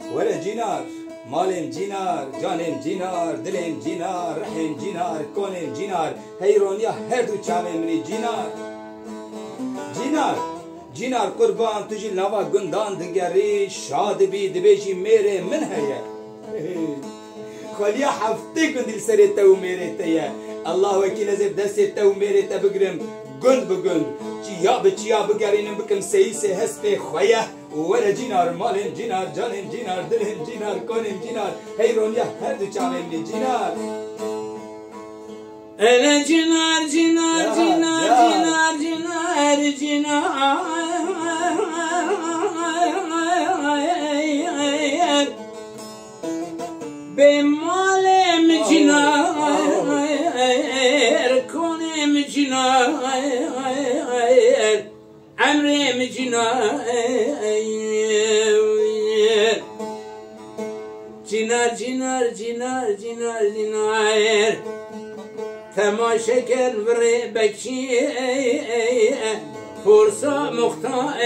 ولا جينار مالم جينار جانم جينار دلم جينار رحم جينار كونم جينار هيرونيا هردو چاوم مني جينار جينار جينار قربان تجي لوا گندان دگری شاد بي دبيجي ميري من هيا خليا حفتي كندل سري تو ميري تيا الله وكيل زب دست تو ميري تبگرم گند بگند چيا بگرينم بكم سيسي هسبي خويا ولا جينار مالن جينار جانن جينار دلن جينار كونن جينار هيرونيا هردو چاوم مني جينار أنا جنار جنار جنار جنار جنار جنار بمالم جنار كونم جنار عمرم جنار جنار جنار جنار جنار جنار تماشا کن وری بکشی فرسا مختار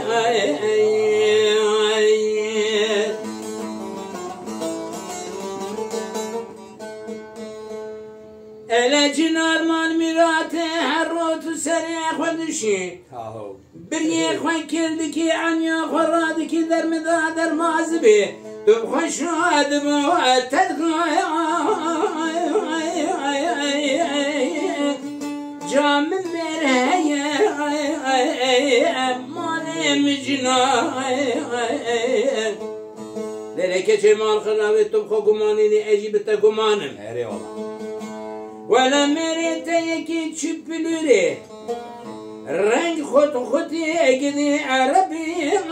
اله جنار مال میراته هر رو تو سری خودشی بریه خواه کردی که عنیا خورادی که در مدا در مازبی تو خوشاد مواتد جام برهية مالي مجنا لذلك مال خلاوي تبخو قماني لي أجيب تقمانم ولا مريت يكي تشبلوري رنج خطي اجدي عربي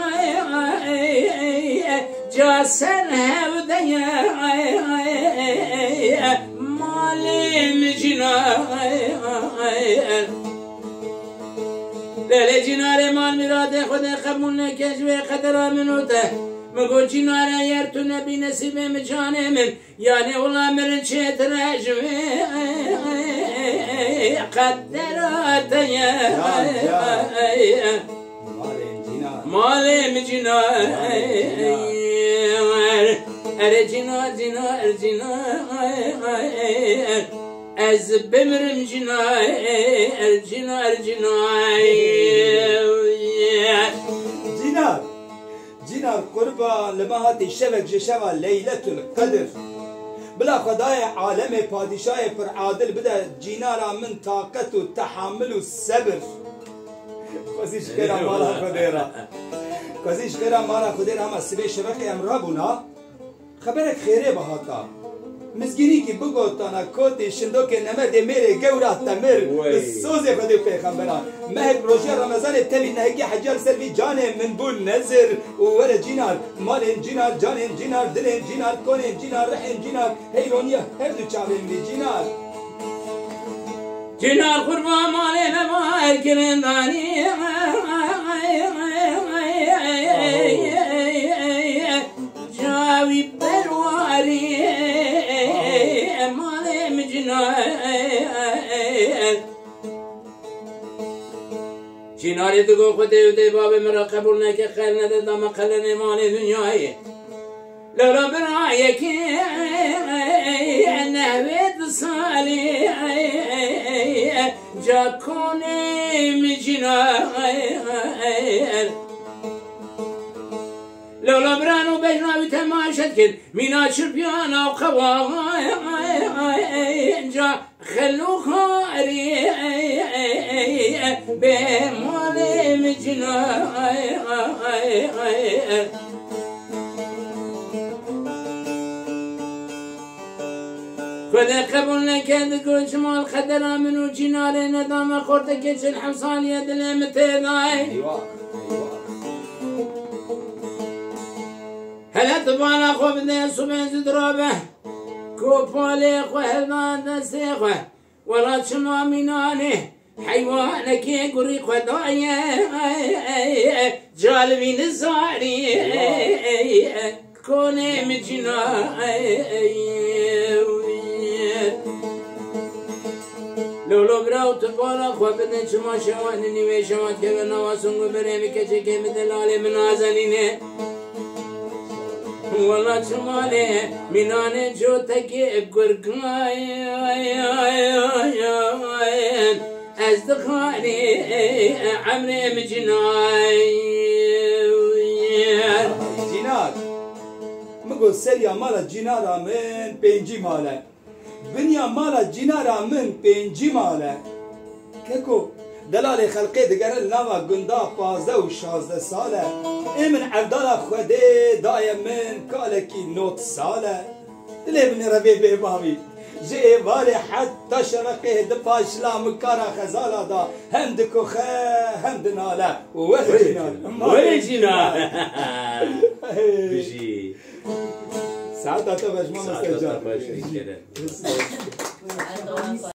جاسر هوديا مالي مجنا لا جنار مال مراد خدا قبول نكجوي قدر منوته مقول جنار يرتو نبي نسيب مجاني من يعني والله مرن شيت رجوي قدرات يا مالي مجنا أري جنا جنا جنا از بمرم جنا جنا جنا جنا قربان لما هاتي شبك جشوا ليلة القدر بلا خداي عالم پادشاه پر عادل بدا جينارا من طاقت و تحمل و صبر خوزيش كرا مالا خديرا خوزيش كرا مالا خديرا هما سبي شبكي امرابونا خبرك خيري بهاتا مزگیری کی بگوتانا کوتی شندو که نمد میره گورا تمر سوزه خدی پیغمبران مهک روزی رمضان تبی نهکی حجال سلوی جانه من بول نظر و ور جینار مالن جینار جانن جینار دلن جینار کونن جینار رحم جینار هیرونیا هر دو چاوین بی جینار جینار قربان مالی نمار کرندانی جاوی برواری مالي مجنا جناري تقول خدي ودي بابي مرا قبولنا كي خير ندى دام خلني مالي دنياي لولا برايك نهبت صالي جاكوني مجنا لولا برانو بجنابي تماشت كد مينا شربيانا وخواه جا خلو خاري بمالي مجنا خذ قبولنا كد قول شمال خدرا منو جناري ندام خورتك كشن حمصانية دلم تداي هلا تبانا خو بدنا سبين زدرابه كوبالي خو هلمان نسيخه ولا شنو ميناني حيوانك يقري خدايا جالبين الزاري كوني مجنا لولو براو تبانا خو بدنا شما شوان نيوي شوات كبنا واسنغو بريمي كشي كي مدلالي منازليني والله شمالي مناني جوتك قرقاين أصدقائي عمري مجناين جينار مگو سریا مالا جینارا من پنجی ماله بنیا مالا جینارا من پنجی ماله ککو دلال خلقی دگر نوا گندا 15 و 16 ساله ایمن عبدالا خوده دای من کالکی 9 ساله دلی بنی ربی بیبامی جه ایواری حتی شرقه دپاشلا مکارا خزالا دا هم دکوخه هم دناله ولی جینار ولی جینار بجي ساعتها تبج ما ساعتها مستجاب تبج كده